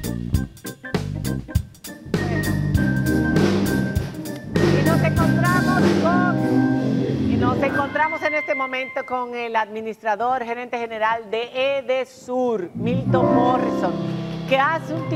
Nos encontramos en este momento con el administrador, gerente general de Edesur, Milton Morrison, que hace un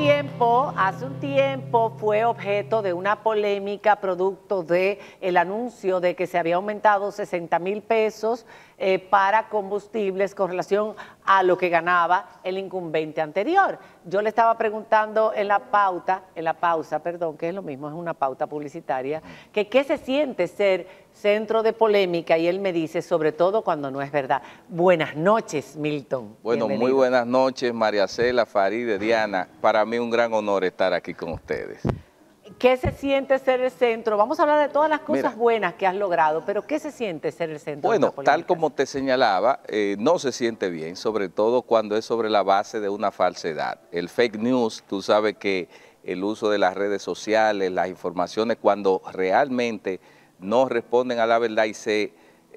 tiempo fue objeto de una polémica producto del anuncio de que se había aumentado 60,000 pesos para combustibles con relación a lo que ganaba el incumbente anterior. Yo le estaba preguntando en la pausa, que es lo mismo, es una pauta publicitaria, que qué se siente ser centro de polémica, y él me dice, sobre todo cuando no es verdad. Buenas noches, Milton. Bueno, bienvenido. Muy buenas noches, María Cela, Farideh, Diana. Para mí un gran honor estar aquí con ustedes. ¿Qué se siente ser el centro? Vamos a hablar de todas las cosas buenas que has logrado, pero ¿qué se siente ser el centro? Bueno, tal como te señalaba, no se siente bien, sobre todo cuando es sobre la base de una falsedad. El fake news, tú sabes que el uso de las redes sociales, las informaciones, cuando realmente no responden a la verdad y se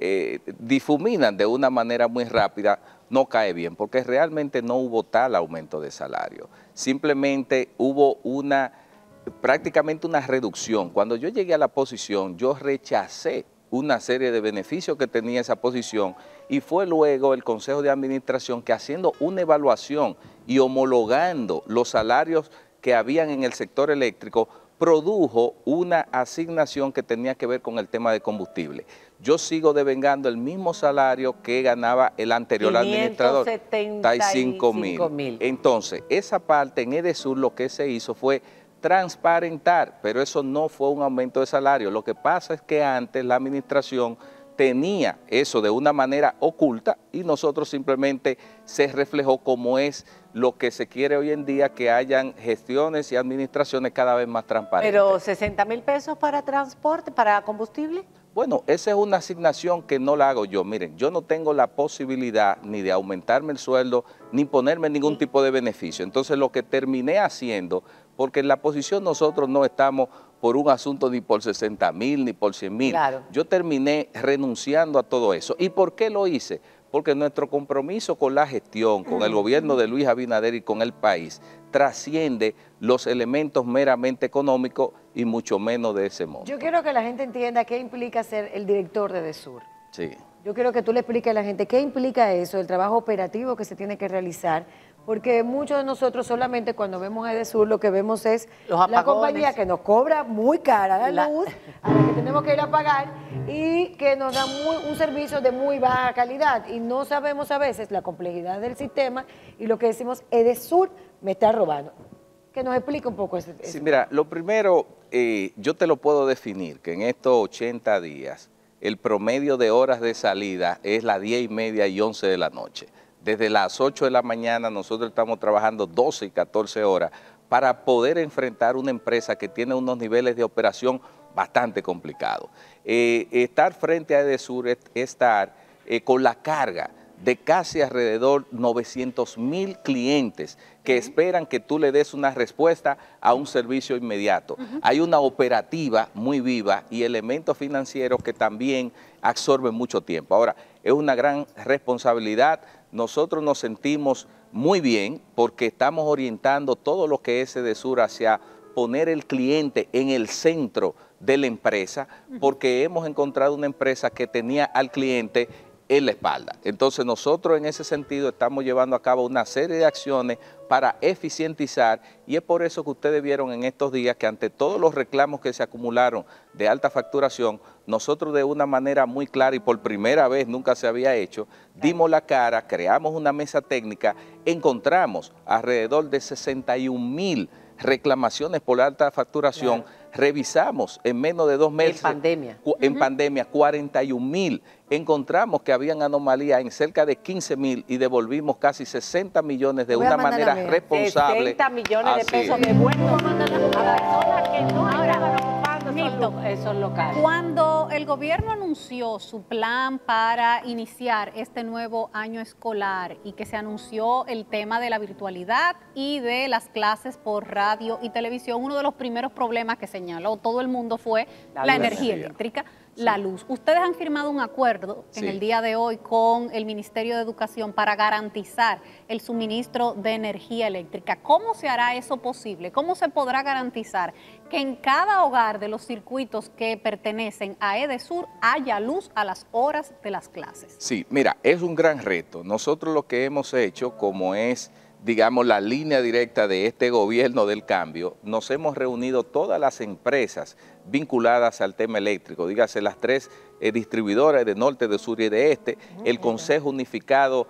difuminan de una manera muy rápida, no cae bien, porque realmente no hubo tal aumento de salario. Simplemente hubo prácticamente una reducción. Cuando yo llegué a la posición, yo rechacé una serie de beneficios que tenía esa posición, y fue luego el Consejo de Administración que, haciendo una evaluación y homologando los salarios que habían en el sector eléctrico, produjo una asignación que tenía que ver con el tema de combustible. Yo sigo devengando el mismo salario que ganaba el anterior administrador, 575,000. Entonces, esa parte en Edesur lo que se hizo fue transparentar, pero eso no fue un aumento de salario. Lo que pasa es que antes la administración tenía eso de una manera oculta y nosotros simplemente se reflejó como es lo que se quiere hoy en día, que hayan gestiones y administraciones cada vez más transparentes. ¿Pero 60,000 pesos para transporte, para combustible? Bueno, esa es una asignación que no la hago yo. Miren, yo no tengo la posibilidad ni de aumentarme el sueldo, ni ponerme ningún tipo de beneficio. Entonces, lo que terminé haciendo, porque en la posición nosotros no estamos por un asunto ni por 60,000 ni por 100,000. Claro. Yo terminé renunciando a todo eso. ¿Y por qué lo hice? Porque nuestro compromiso con la gestión, con el gobierno de Luis Abinader y con el país, trasciende los elementos meramente económicos y mucho menos de ese modo. Yo quiero que la gente entienda qué implica ser el director de Edesur. Sí. Yo quiero que tú le expliques a la gente qué implica eso, el trabajo operativo que se tiene que realizar, porque muchos de nosotros solamente cuando vemos a Edesur lo que vemos es la compañía que nos cobra muy cara la luz, a la que tenemos que ir a pagar y que nos da un servicio de muy baja calidad, y no sabemos a veces la complejidad del sistema y lo que decimos, Edesur me está robando. Que nos explique un poco ese. Sí, mira, lo primero, yo te lo puedo definir, que en estos 80 días el promedio de horas de salida es las 10:30 y 11 de la noche. Desde las 8 de la mañana nosotros estamos trabajando 12 y 14 horas para poder enfrentar una empresa que tiene unos niveles de operación bastante complicados. Estar frente a Edesur es estar con la carga de casi alrededor 900,000 clientes que esperan que tú le des una respuesta a un servicio inmediato. Hay una operativa muy viva y elementos financieros que también absorben mucho tiempo. Ahora, es una gran responsabilidad. Nosotros nos sentimos muy bien porque estamos orientando todo lo que es Edesur hacia poner el cliente en el centro de la empresa, porque hemos encontrado una empresa que tenía al cliente en la espalda. Entonces nosotros en ese sentido estamos llevando a cabo una serie de acciones para eficientizar, y es por eso que ustedes vieron en estos días que ante todos los reclamos que se acumularon de alta facturación, nosotros de una manera muy clara y por primera vez, nunca se había hecho, dimos la cara, creamos una mesa técnica, encontramos alrededor de 61,000 reclamaciones por alta facturación, revisamos en menos de 2 meses. En pandemia, 41,000. Encontramos que habían anomalías en cerca de 15,000 y devolvimos casi 60 millones de una manera responsable. 60 millones de pesos devueltos a personas que no estaban ocupando esos locales. Cuando el gobierno anunció su plan para iniciar este nuevo año escolar y que se anunció el tema de la virtualidad y de las clases por radio y televisión, uno de los primeros problemas que señaló todo el mundo fue la energía eléctrica. la luz. Ustedes han firmado un acuerdo en el día de hoy con el Ministerio de Educación para garantizar el suministro de energía eléctrica. ¿Cómo se hará eso posible? ¿Cómo se podrá garantizar que en cada hogar de los circuitos que pertenecen a EDESUR haya luz a las horas de las clases? Sí, mira, es un gran reto. Nosotros lo que hemos hecho, como es, digamos, la línea directa de este gobierno del cambio, nos hemos reunido todas las empresas vinculadas al tema eléctrico, dígase las 3 distribuidoras de norte, de sur y de este, el Consejo Unificado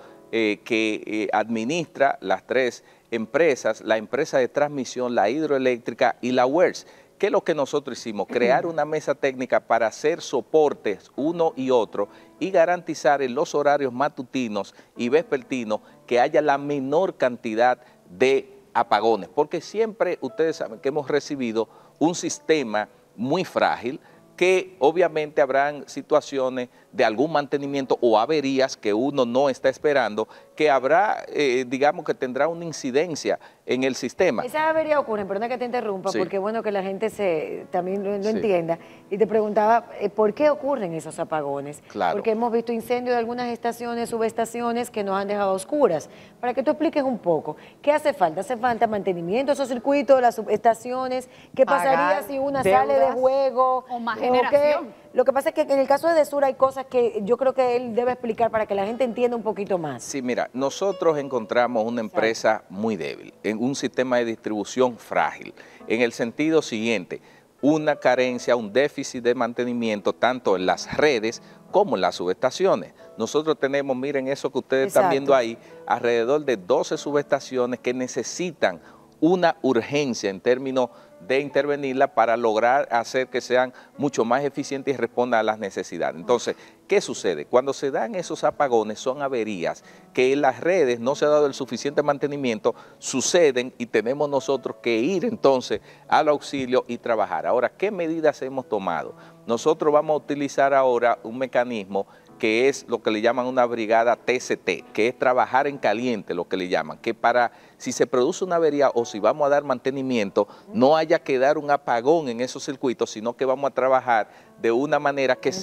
que administra las 3 empresas, la empresa de transmisión, la hidroeléctrica y la WERS. ¿Qué es lo que nosotros hicimos? Crear una mesa técnica para hacer soportes uno y otro y garantizar en los horarios matutinos y vespertinos que haya la menor cantidad de apagones, porque siempre ustedes saben que hemos recibido un sistema muy frágil, que obviamente habrán situaciones de algún mantenimiento o averías que uno no está esperando, que habrá, digamos que tendrá una incidencia en el sistema. Esas averías ocurren, perdona que te interrumpa, porque es bueno que la gente también lo entienda. Y te preguntaba, ¿por qué ocurren esos apagones? Claro. Porque hemos visto incendios de algunas estaciones, subestaciones que nos han dejado a oscuras. Para que tú expliques un poco, ¿qué hace falta? ¿Hace falta mantenimiento de esos circuitos, las subestaciones? ¿Qué pasaría si una sale de juego? O más generación. Lo que pasa es que en el caso de EDESUR hay cosas que yo creo que él debe explicar para que la gente entienda un poquito más. Sí, mira, nosotros encontramos una empresa muy débil, en un sistema de distribución frágil, en el sentido siguiente, una carencia, un déficit de mantenimiento tanto en las redes como en las subestaciones. Nosotros tenemos, miren eso que ustedes están viendo ahí, alrededor de 12 subestaciones que necesitan una urgencia en términos de intervenirla para lograr hacer que sean mucho más eficientes y respondan a las necesidades. Entonces, ¿qué sucede? Cuando se dan esos apagones, son averías que en las redes no se ha dado el suficiente mantenimiento, suceden y tenemos nosotros que ir entonces al auxilio y trabajar. Ahora, ¿qué medidas hemos tomado? Nosotros vamos a utilizar ahora un mecanismo que es lo que le llaman una brigada TCT, que es trabajar en caliente, lo que le llaman, que para si se produce una avería o si vamos a dar mantenimiento, no haya que dar un apagón en esos circuitos, sino que vamos a trabajar de una manera que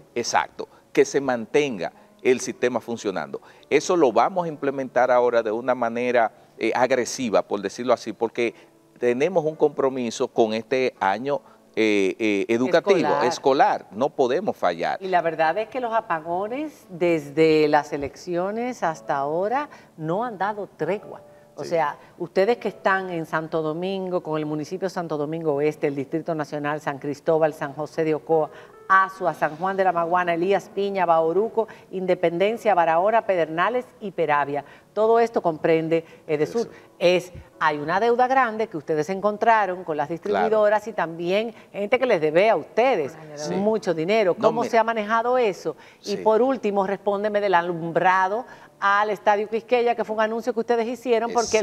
que se mantenga el sistema funcionando. Eso lo vamos a implementar ahora de una manera agresiva, por decirlo así, porque tenemos un compromiso con este año educativo, escolar, no podemos fallar. Y la verdad es que los apagones desde las elecciones hasta ahora no han dado tregua. O sea, ustedes que están en Santo Domingo, con el municipio de Santo Domingo Oeste, el Distrito Nacional, San Cristóbal, San José de Ocoa, Azua, San Juan de la Maguana, Elías Piña, Bauruco, Independencia, Barahona, Pedernales y Peravia. Todo esto comprende EDESUR. Hay una deuda grande que ustedes encontraron con las distribuidoras y también gente que les debe a ustedes mucho dinero. ¿Cómo se ha manejado eso? Y por último, respóndeme del alumbrado al Estadio Quisqueya, que fue un anuncio que ustedes hicieron, porque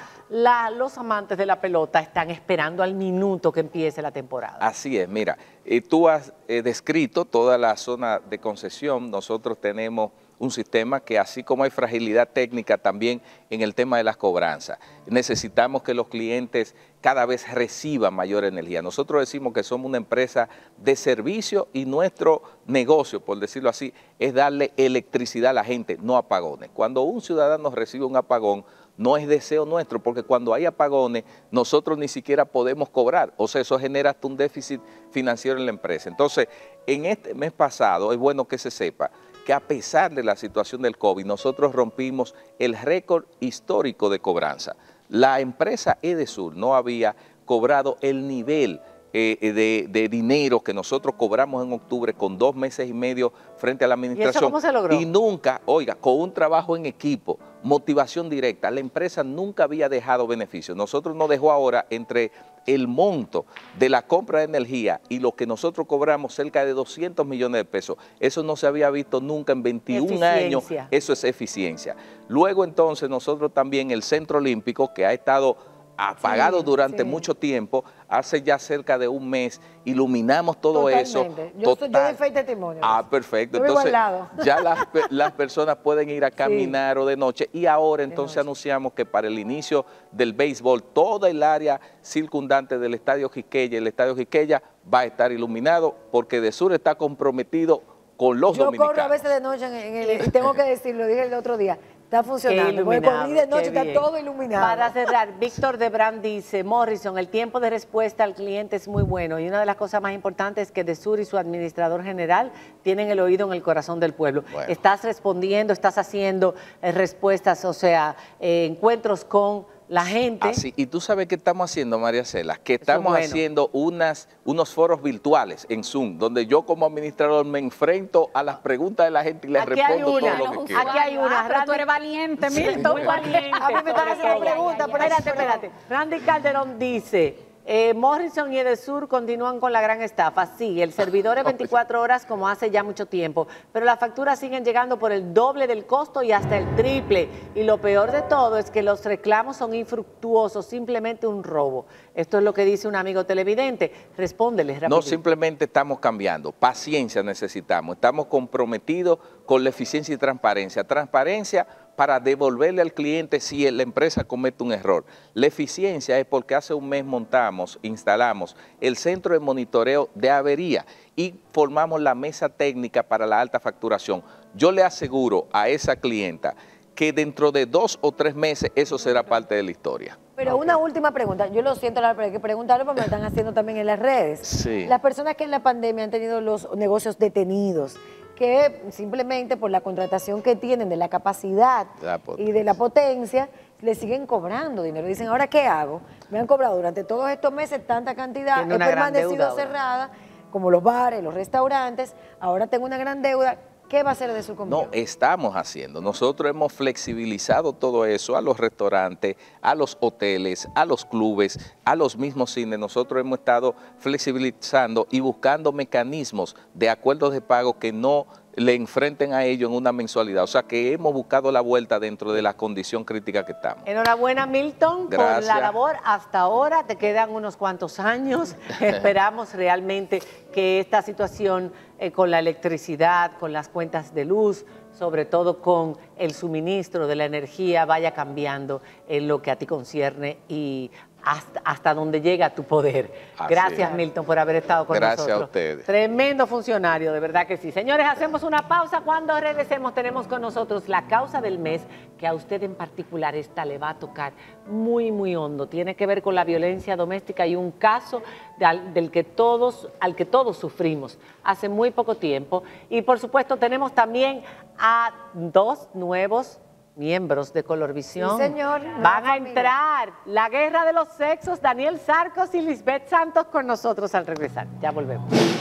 los amantes de la pelota están esperando al minuto que empiece la temporada. Así es, mira, tú has descrito toda la zona de concesión. Nosotros tenemos un sistema que, así como hay fragilidad técnica también en el tema de las cobranzas, necesitamos que los clientes cada vez reciban mayor energía. Nosotros decimos que somos una empresa de servicio y nuestro negocio, por decirlo así, es darle electricidad a la gente, no apagones. Cuando un ciudadano recibe un apagón, no es deseo nuestro, porque cuando hay apagones, nosotros ni siquiera podemos cobrar. O sea, eso genera hasta un déficit financiero en la empresa. Entonces, en este mes pasado, es bueno que se sepa que a pesar de la situación del COVID, nosotros rompimos el récord histórico de cobranza. La empresa EDESUR no había cobrado el nivel de dinero que nosotros cobramos en octubre con 2 meses y medio frente a la administración. ¿Y eso cómo se logró? Y nunca, oiga, con un trabajo en equipo, motivación directa, la empresa nunca había dejado beneficios. Nosotros nos dejó ahora entre el monto de la compra de energía y lo que nosotros cobramos, cerca de 200 millones de pesos. Eso no se había visto nunca en 21 años. Eso es eficiencia. Luego entonces nosotros también, el Centro Olímpico, que ha estado apagado durante mucho tiempo, hace ya cerca de un mes, iluminamos todo eso. Yo doy fe y testimonio. Perfecto. Entonces, ya las personas pueden ir a caminar o de noche, y ahora entonces anunciamos que para el inicio del béisbol, toda el área circundante del Estadio Quisqueya va a estar iluminado, porque EDESUR está comprometido con los dominicanos. Yo corro a veces de noche y tengo que decirlo, dije el otro día. Está funcionando, porque corrí de noche, está todo iluminado. Para cerrar, Víctor Debrán dice, Morrison, el tiempo de respuesta al cliente es muy bueno, y una de las cosas más importantes es que EDESUR y su administrador general tienen el oído en el corazón del pueblo. Bueno. Estás respondiendo, estás haciendo respuestas, o sea, encuentros con la gente. Así, y tú sabes qué estamos haciendo, María Cela, que estamos haciendo unos foros virtuales en Zoom, donde yo como administrador me enfrento a las preguntas de la gente y les respondo todo lo que quiero. Aquí hay una. Pero tú eres valiente, Milton. Muy valiente. A mí me están haciendo preguntas. Espérate. Randy Calderón dice, Morrison y EDESUR continúan con la gran estafa. Sí, el servidor es 24 horas como hace ya mucho tiempo, pero las facturas siguen llegando por el doble del costo y hasta el triple. Y lo peor de todo es que los reclamos son infructuosos, simplemente un robo. Esto es lo que dice un amigo televidente. Respóndele rápido. No, simplemente estamos cambiando. Paciencia necesitamos. Estamos comprometidos con la eficiencia y transparencia. Transparencia para devolverle al cliente si la empresa comete un error. La eficiencia es porque hace un mes instalamos el centro de monitoreo de avería y formamos la mesa técnica para la alta facturación. Yo le aseguro a esa clienta que dentro de 2 o 3 meses eso será parte de la historia. Pero una última pregunta, yo lo siento, pero hay que preguntarlo porque me lo están haciendo también en las redes. Sí. Las personas que en la pandemia han tenido los negocios detenidos, que simplemente por la contratación que tienen de la capacidad y de la potencia, le siguen cobrando dinero. Dicen, ¿ahora qué hago? Me han cobrado durante todos estos meses tanta cantidad, he permanecido cerrada, como los bares, los restaurantes, ahora tengo una gran deuda. ¿Qué va a hacer EDESUR conmigo? No, estamos haciendo. Nosotros hemos flexibilizado todo eso a los restaurantes, a los hoteles, a los clubes, a los mismos cines. Nosotros hemos estado flexibilizando y buscando mecanismos de acuerdos de pago que no le enfrenten a ellos en una mensualidad. O sea que hemos buscado la vuelta dentro de la condición crítica que estamos. Enhorabuena, Milton, gracias por la labor hasta ahora. Te quedan unos cuantos años. Esperamos realmente que esta situación con la electricidad, con las cuentas de luz, sobre todo con el suministro de la energía, vaya cambiando en lo que a ti concierne y hasta donde llega tu poder. Gracias, Milton, por haber estado con nosotros. Gracias a ustedes. Tremendo funcionario, de verdad que sí. Señores, hacemos una pausa. Cuando regresemos tenemos con nosotros la causa del mes, que a usted en particular esta le va a tocar muy, muy hondo. Tiene que ver con la violencia doméstica y un caso al que todos sufrimos hace muy poco tiempo. Y por supuesto tenemos también a 2 nuevos miembros de Colorvisión. Sí, señor. Van a entrar. La guerra de los sexos, Daniel Sarcos y Lisbeth Santos con nosotros al regresar. Ya volvemos.